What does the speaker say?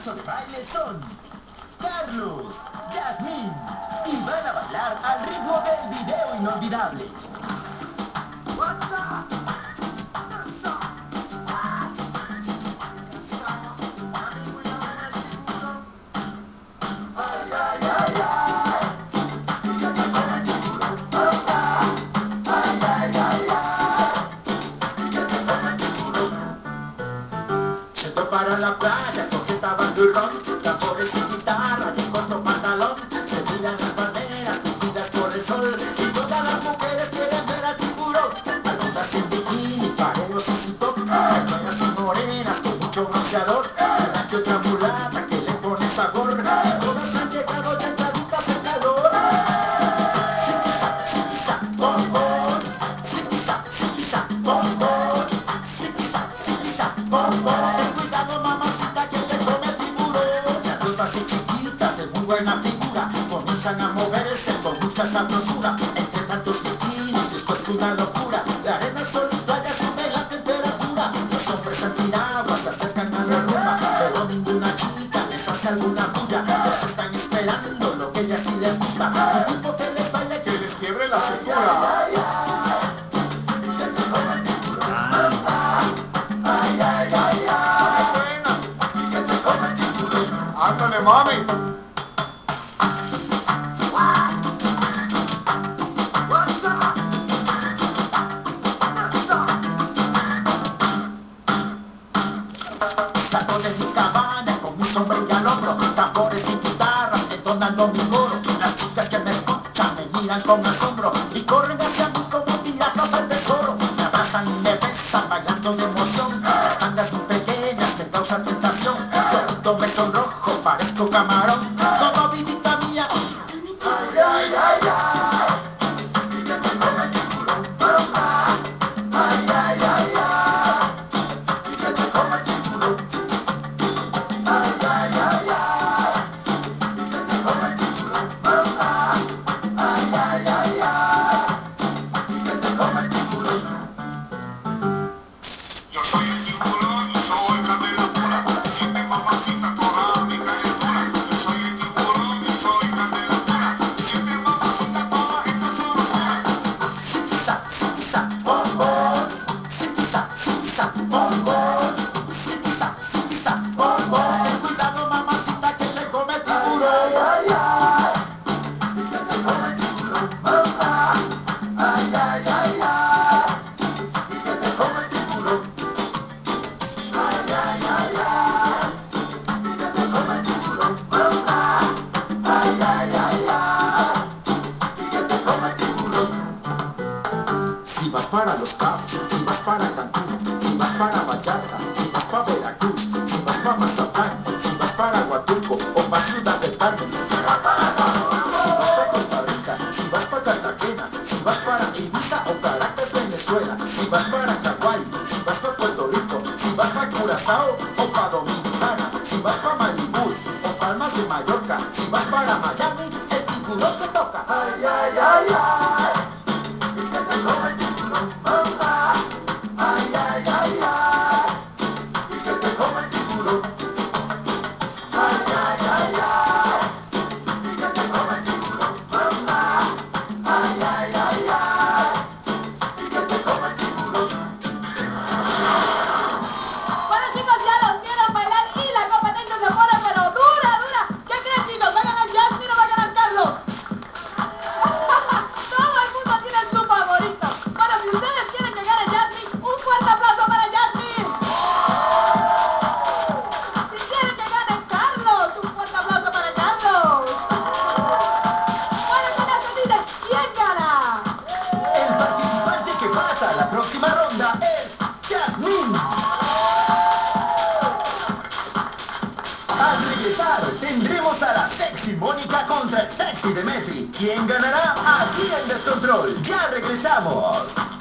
paso de baile son Carlos, Yasmín y van a bailar al ritmo del video inolvidable. Para la playa, coqueta, bandurrón, tambores y guitarra y corto pantalón. Se miran las palmeras, tendidas por el sol, y todas las mujeres quieren ver al tiburón. Algunas en bikini, pareos y sin top, buenas y morenas con mucho bronceador. Una que otra mulata que le pone sabor, y todas han llegado ya entraditas en calor. Siquisa, bombón, siquisa, bombón, siquisa, bombón. Y chiquitas de muy buena figura comienzan a moverse con mucha sabrosura entre tantos bikinis. Esto es una locura, de arena, sol y playa sube la temperatura. Los hombres antiraguas se acercan a la rumba, pero ninguna chica les hace alguna bulla. Los están esperando lo que ellas sí les gusta, un tipo que les baile, que les quiebre la cintura. ¡Ándale, mami! Saco de mi cabaña con mi sombrilla al hombro, tambores y guitarras entonando mi coro. Las chicas que me escuchan me miran con asombro y corren hacia mí como piratas al tesoro. Me abrazan y me besan bailando de emoción, las tangas muy pequeñas que causan tentación. Yo me sonrojo, parezco camarón, como vidita mía. Ay, ay, ay, ay. Y que te come el tiburón, ay, ay, ay, ay. Y que te come el tiburón, ay, ay, ay, ay. Y que te come el tiburón, ay, ay, ay, ay. Y que te come el tiburón. Yo soy el tiburón, soy candela pura, siente mamacita toda mi calentura. Yo soy el tiburón, soy candela pura, siente mamacita toda esta sabrosura. Siquisa, bombón, siquisa, bombón, siquisa, bombón. Ten cuidado, mamacita, que le come el tiburón. Ay, ay, ay. Y que te come el tiburón, ay, ay, ay, ay. Y que te come el tiburón, ay, ay, ay, ay. Y que te come el tiburón, ay, ay, ay, ay. Y que te come el tiburón. Si vas para Los Cabos, si vas para Cancún, si vas para Vallarta, si vas para Veracruz, si vas para Mazatlán, si vas para Huatulco o para Ciudad del Carmen, si vas para Costa Rica, si vas para Cartagena, si vas para Ibiza o Caracas, Venezuela, si vas para Hawái, si vas para Puerto Rico, si vas para Curazao o para Dominicana, si vas para Malibú o Palmas de Mallorca, si vas para Miami, el tiburón te toca. Ay, ay, ay, ay. Y que te come el tiburón, ay, ay, ay, ay. Y que te come el tiburón, ay, ay, ay, ay. Y que te come el tiburón, ay, ay, ay, ay. Y que te come el tiburón. Bueno, chicos, ya los vieron bailar y la competencia se pone pero dura, dura. ¿Qué creen, chicos? ¿Va a ganar Yasmín o va a ganar Carlos? Todo el mundo tiene su favorito. Bueno, si ustedes quieren que gane Yasmín, un fuerte aplauso para Yasmín. Si quieren que gane Carlos, un fuerte aplauso para Carlos. Bueno, con esto dicen, ¿quién gana? El participante que pasa a la próxima ronda es Yasmín. Al regresar tendremos a la sexy Mónica contra el sexy Demetri. ¿Quién ganará? Aquí en Descontrol. Ya regresamos.